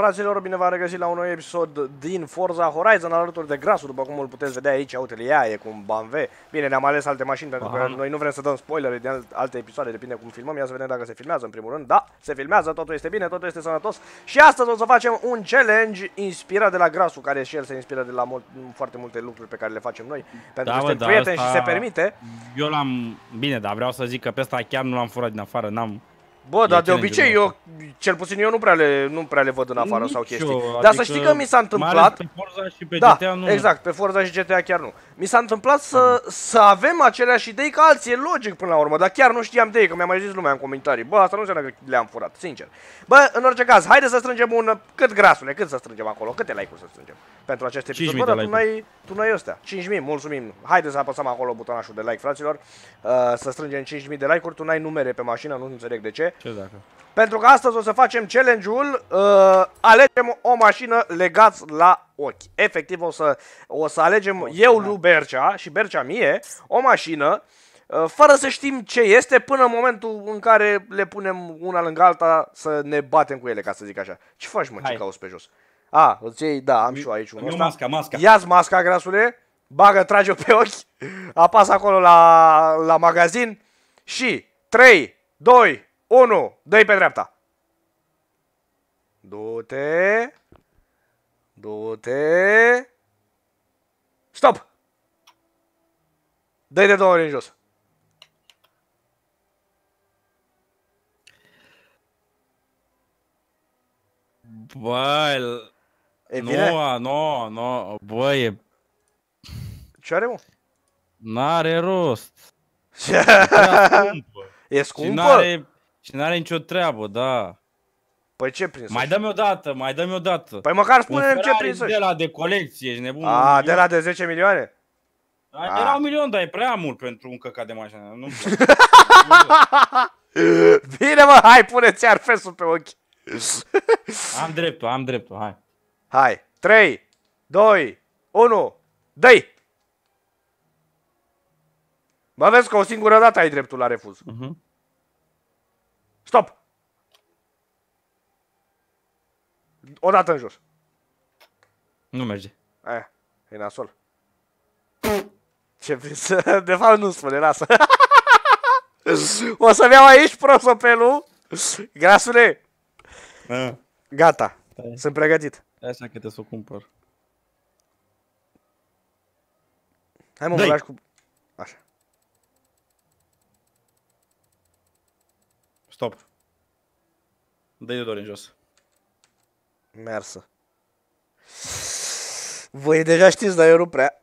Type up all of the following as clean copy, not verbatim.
fraților, bine v-am regăsit la un nou episod din Forza Horizon alături de Grasul, după cum îl puteți vedea aici, uite-l, ea e cu un BMW. Bine, ne-am ales alte mașini pentru că noi nu vrem să dăm spoilere de alte episoade, depinde cum filmăm, ia să vedem dacă se filmează în primul rând. Da, se filmează, totul este bine, totul este sănătos și astăzi o să facem un challenge inspirat de la Grasul, care și el se inspiră de la foarte multe lucruri pe care le facem noi, pentru că suntem prieteni și se permite. Eu l-am, bine, dar vreau să zic că pe ăsta chiar nu l-am furat din afară, n-am. Bă, dar de obicei eu, cel puțin eu nu prea le văd în afară nici sau chestii. Adică, dar să știi că mi s-a întâmplat, pe Forza și pe da, GTA nu. exact, pe Forza și GTA chiar nu. Mi s-a întâmplat să avem aceleași idei ca alții, e logic până la urmă, dar chiar nu știam de ei, că mi-a mai zis lumea în comentarii. Bă, asta nu înseamnă că le-am furat, sincer. Bă, în orice caz, haide să strângem un, cât Grasule, cât să strângem acolo, câte like-uri să strângem pentru acest episod. Bă, dar tu n-ai ăstea, 5.000, mulțumim. Haide să apăsăm acolo butonașul de like, fraților, să strângem 5.000 de like-uri, tu n-ai numere pe mașină, nu înțeleg de ce. Ce dacă? Pentru că astăzi o să facem challenge-ul, alegem o mașină legați la ochi. Efectiv o să alegem eu lui Bercea și Bercea mie o mașină, fără să știm ce este, până în momentul în care le punem una lângă alta să ne batem cu ele, ca să zic așa. Ce faci, mă, ce cauți pe jos? A, îți iei, da, am și eu aici unul ăsta. Masca. Ia-ți masca, Grasule, bagă, trage-o pe ochi, apasă acolo la magazin și 3, 2, 1, dă-i pe dreapta. Du-te. Du-te. Stop. Dă-i de 2 ori în jos. Bă, E bine? nu, bă, e... Ce are, mă? N-are rost. E scumpă? Și n-are nicio treabă, da. Păi ce prins? Mai dă-mi o dată, Păi măcar spune-mi ce prins. de la de colecție, ești nebun. A, de la de 10 milioane? Era 1 milion, dar e prea mult pentru un căcat de mașină. Nu Bine, mă, hai, pune-ți iar fesul pe ochi. Am dreptul, hai. Hai, 3, 2, 1, dă-i! Bă, vezi că o singură dată ai dreptul la refuz. Stop! O dată în jos. Nu merge. Aia, e nasol. Ce vrei să... De fapt nu spune, lasă. O să-mi iau aici prosopelul. Grasule. Gata, sunt pregătit. Așa că trebuie să o cumpăr. Hai, mă, mă lași cu... Așa. Stop. Dă-i de 2 ori în jos. Mersă. Voi deja știți, dar eu nu prea.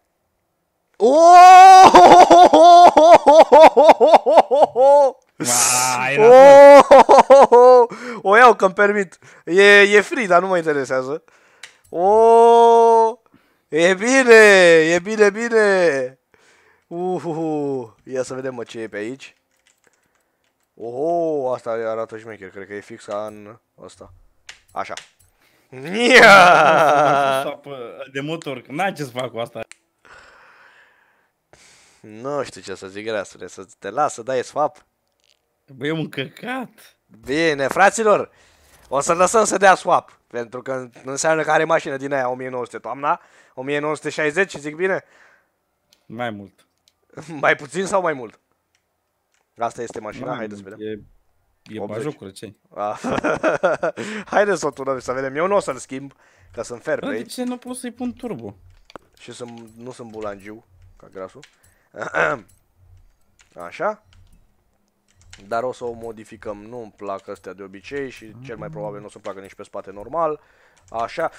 O iau că-mi permit. E free, dar nu mă interesează. E bine. Ia să vedem, mă, ce e pe aici. Asta arată șmecher, cred că e fix ca în ăsta. Așa. De motor, n-ai ce să fac cu asta. Nu știu ce să zic, Grasule, să te las să dai swap. Băi, e un căcat. Bine, fraților, o să lăsăm să dea swap, pentru că înseamnă că are mașină din aia 1900 toamna, 1960, zic bine? Mai mult. Mai puțin sau mai mult? Asta este mașina, haideți să vedem. E bajocură, ce-i? Haideți să o turnăm să vedem, eu nu o să-l schimb, că sunt fair play. De ce nu pot să-i pun turbo? Și nu sunt bulangiu, ca Grasul. Așa. Dar o să o modificăm, nu-mi plac astea de obicei și cel mai probabil nu o să-mi placă nici pe spate normal. Așa.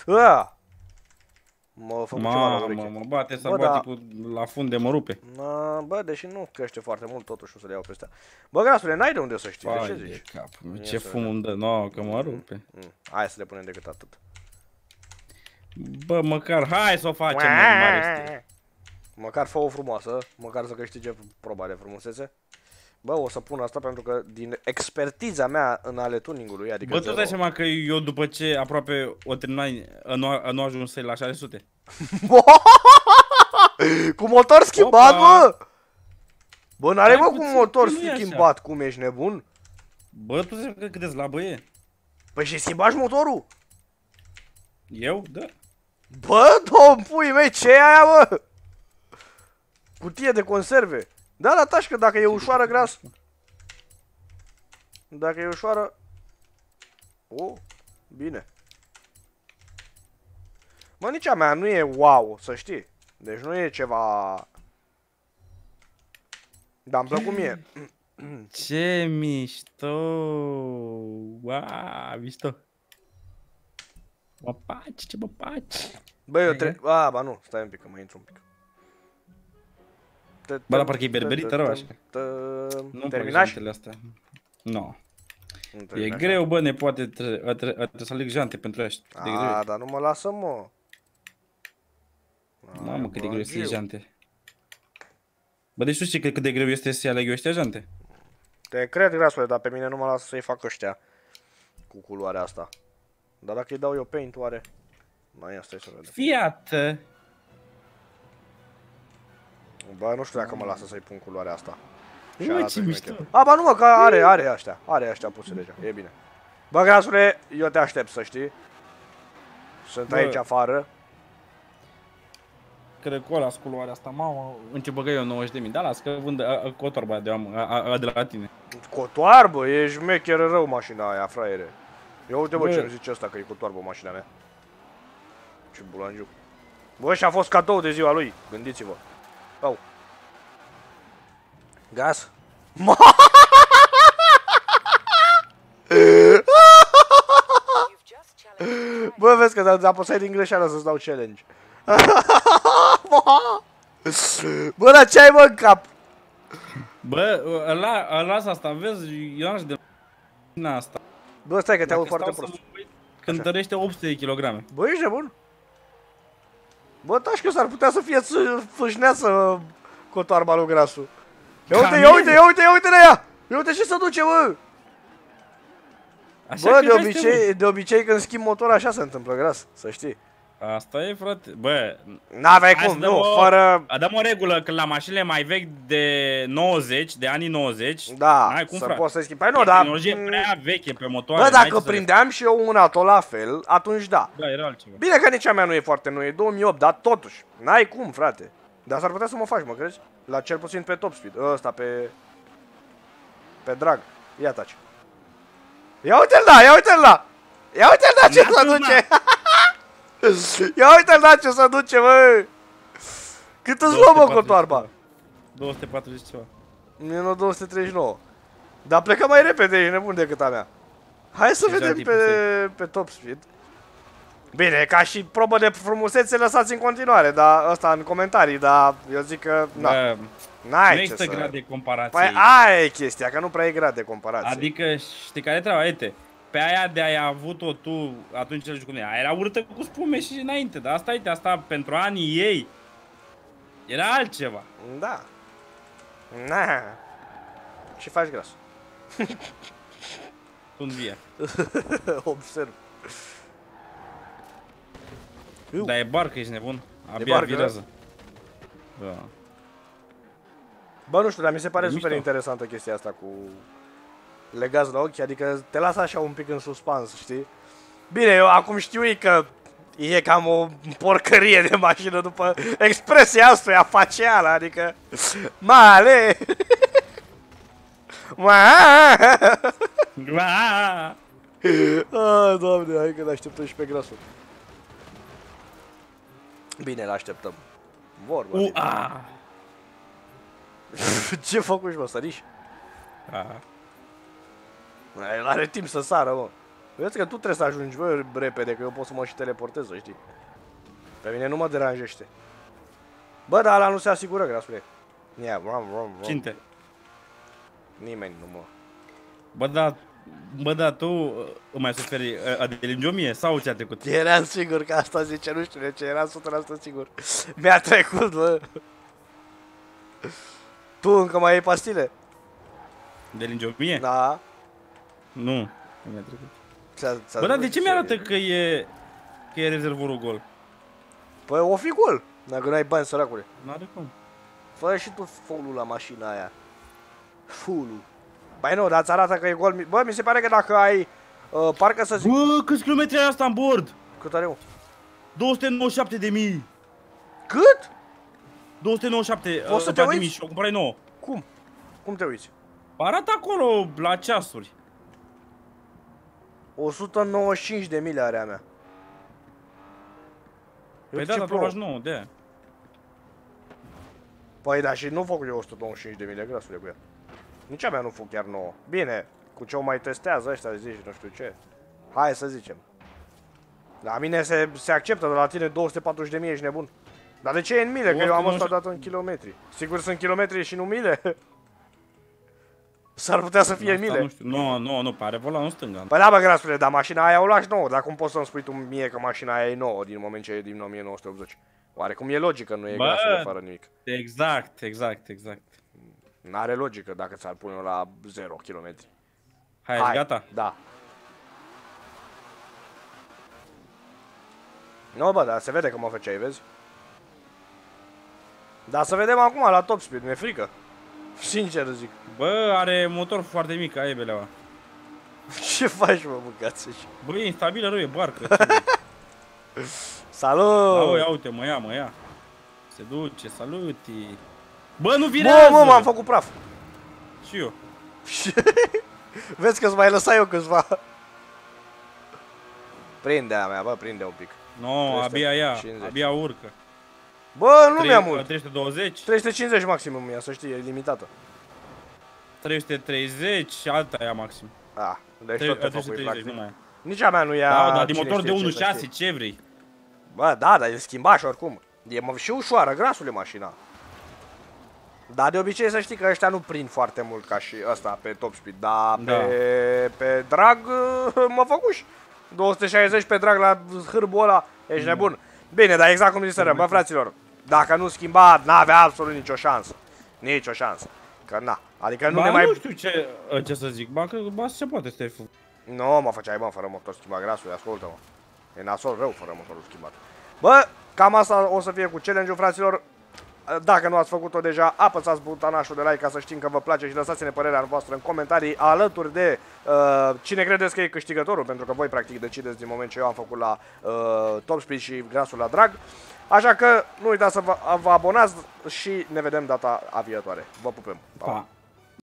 Mă bate sălbaticul la funde, mă rupe. Bă, deși nu crește foarte mult, totuși o să le iau pe astea. Bă, Grasule, n-ai de unde să știi, de ce zici? Ce fum îmi dă, no, că mă rupe. Hai să le punem decât atât. Bă, măcar, hai să o facem, măcar fă-o frumoasă, măcar să câștige proba de frumusețe. Bă, o să pun asta pentru că din expertiza mea în ale tuningului, adică... Bă, tu dai seama că eu după ce aproape o terminai, nu ajunsei la 600? Cu motor schimbat, bă! Bă, n-are, bă, cu motor schimbat, cum ești nebun? Bă, tu zici că cât de slabă e? Păi și schimbași motorul? Eu? Da. Bă, domn pui mei, ce e aia, mă? Cutie de conserve. Da, la tașcă, dacă e ușoară, gras. Dacă e ușoară... Oh, bine. Mă, nici a mea nu e wow, să știi. Deci nu e ceva... Dar îmi plăcut mie. Ce mișto! Wow, mișto! Mă paci, ce mă paci! Bă, eu trebuie... A, ba nu, stai un pic, că mă intru un pic. Bă, dar parcă e berberită rău așa. Nu terminași? astea. Nu. E greu, bă, nepoate, trebuie să aleg jante pentru ăștia. A, dar nu mă lasă, mă. Mamă, cât de greu să iei jante. Bă, deci tu știi cât de greu este să aleg eu ăștia jante? Te cred, grasule, dar pe mine nu mă lasă să-i fac ăștia cu culoarea asta. Dar dacă îi dau eu paint, oare? Mai asta e să vedem. Fiat! Bă, nu știu dacă mă lasă să-i pun culoarea asta. Ui, ce mișto! A, ba nu mă, că are ăștia. Are ăștia puse deja, e bine. Bă, grasule, eu te aștept, să știi. Sunt aici afară. Cred că ăla cu culoarea asta, mamă, în ce băgă eu 90.000, da, las că vând cotorba de la tine. Cotoarbă, e șmecher rău mașina aia, fraiere. Ia uite, bă, ce-mi zice ăsta că e cotoarbă mașina mea. Ce bulangiu. Bă, și a fost cadou de ziua lui, gândiți-vă. Au. Gaz. Bă, vezi că apăsai din greșeală să-ți dau challenge. Bă, dar ce ai, mă, în cap? Bă, lasă asta, vezi, eu n-aș de la asta. Bă, stai că te aud foarte prost. Cântărește 800 de kilograme. Bă, ești nebun? Bă, tași că s-ar putea să fie fâșneasă cotoarba lui Grasu. Ia uite, ia uite, ia uite, ia uite la ea! Ia uite ce se duce, bă! Bă, de obicei când schimb motor așa se întâmplă, Gras, să știi. Asta e, frate, bă... N-aveai cum, nu, fără... Dăm o regulă, că la mașinile mai vechi de 90, de anii 90, da, n-ai cum, să frate. poți să-i schimbi. Păi nu, dar... Tehnologie prea veche pe motoare. Bă, dacă prindeam și eu un auto la fel, atunci da. Da, era altceva. Bine că nici a mea nu e foarte nouă, e 2008, dar totuși, n-ai cum, frate. Dar s-ar putea să mă faci, mă crezi? La cel puțin pe top speed, ăsta pe drag. Ia taci. Ia uite-l da, ia uite-l da! Ia uite-l da ce se duce! Ia uite-l da ce se duce, bă! Cât îți luă, mă, cotoarba? 240 ceva. Mie nu 239. Dar plecă mai repede, e nebun decât a mea. Hai să vedem pe top speed. Bine, ca și probă de frumusețe lăsați în continuare, dar ăsta în comentarii, dar eu zic că na. N-ai ce să... grad de comparație. Păi aia e chestia, că nu prea e grad de comparație. Adică, știi care e treaba? Uite, pe aia de ai avut-o tu atunci ce cu ea, era urâtă cu spume și înainte, dar asta, uite, asta pentru anii ei era altceva. Da. Na. Ce faci, Gras? Sunt vie. Observ. Dar e barcă, ești nebun. Abia virează. Da. Bă, nu știu, dar mi se pare super interesantă chestia asta cu legați la ochi, adică te lasă așa un pic în suspans, știi? Bine, eu acum știu că e cam o porcărie de mașină după expresia asta facială, adică male. Ah, Doamne, hai că l-așteptăm și pe Grasul. Bine, l-așteptăm. Vorba. Ce făcuși, mă, săriși? El are timp să sară, mă. Vezi că tu trebuie să ajungi, bă, repede, că eu pot să mă și teleportez, să știi. Pe mine nu mă deranjește. Bă, dar ăla nu se asigură, Grasule. Cine? Nimeni nu mă. Bă, da, tu îmi mai suferi de lingiomie sau ți-a trecut? Eram sigur că asta zice, nu știu de ce, eram 100% sigur. Mi-a trecut, bă. Tu încă mai ai pastile? De lingiomie? Da. Nu, nu mi-a trecut. Bă, dar de ce mi-arată că e rezervorul gol? Păi o fi gol, dacă n-ai bani, săracule. N-are cum. Fă și tu full-ul la mașina aia. Full-ul. Băi nu, dar ți arată că e gol. Bă, mi se pare că dacă ai... parcă să zic... Bă, câți kilometri ai asta în bord? Cât are eu? 297.000. Cât? 297 Poți să te uiți? și o cumpărai nouă. Cum? Cum te uiți? Arată acolo la ceasuri. 195 de mile are a mea. Păi da, dar tu lași nouă, de-aia. Păi da, și nu fac eu 195 de mile, grăsule cu ea. Nici a mea nu fac chiar nouă. Bine, cu ce o mai testează ăștia, zici, nu știu ce. Hai să zicem. La mine se acceptă, de la tine 240 de mii, ești nebun. Dar de ce e în mile? Că eu am asta dat în kilometri. Sigur sunt kilometri și nu mile? S-ar putea să fie mile. Nu știu, nu, pe are volanul stânga. Păi da, bă, grasule, dar mașina aia o lași nouă. Dar cum poți să-mi spui tu mie că mașina aia e nouă din moment ce e din 1980? Oarecum e logică, nu e grasule fără nimic. Exact. N-are logică dacă ți-ar pune la 0 km. Hai, ești gata? Da. Nu, bă, dar se vede că mă făceai, vezi? Dar să vedem acum la top speed, mi-e frică. Sincer zic. Bă, are motor foarte mic, aia e beleaua. Ce faci, mă, mâncați-și? Bă, e instabilă, rău, e barcă. Salut! Ia uite, mă ia. Se duce, saluti. Bă, nu virează! Bă, m-am făcut praf. Și eu. Vezi că-ți mai lăsa eu câțiva. Prinde a mea, bă, prinde un pic. No, abia urcă. Bă, nu mi-a mult. 320? 350 maximum ea, să știi, e limitată. 330, alta ea maxim. Ah, deci tot te făcui, 330, practic. nu mai e. Nici a mea nu ia. Da, dar din cine motor de știe 1.6, ce vrei? Bă, da, dar e schimbat și oricum. E și ușoară, grasule mașina. Dar de obicei să știi că ăștia nu prind foarte mult ca și ăsta pe top speed. Dar Da. pe drag mă făcuși. 260 pe drag la hârbul ăla, ești nebun. Bine, dar exact cum ziserăm, bă fraților. Dacă nu schimba, n-avea absolut nicio șansă. Nicio șansă. Că na, adică nu ne mai... nu știu ce să zic, ba se poate să te făcut. Nu, mă făceai, bă, fără motor schimbat, grasule, ascultă-mă. E nasol rău fără motorul schimbat. Bă, cam asta o să fie cu challenge-ul, fraților. Dacă nu ați făcut-o deja, apăsați butonașul de like ca să știm că vă place și lăsați-ne părerea voastră în comentarii alături de cine credeți că e câștigătorul, pentru că voi practic decideți din moment ce eu am făcut la top speed și grasul la drag. Așa că nu uitați să vă abonați și ne vedem data viitoare. Vă pupem! Pa!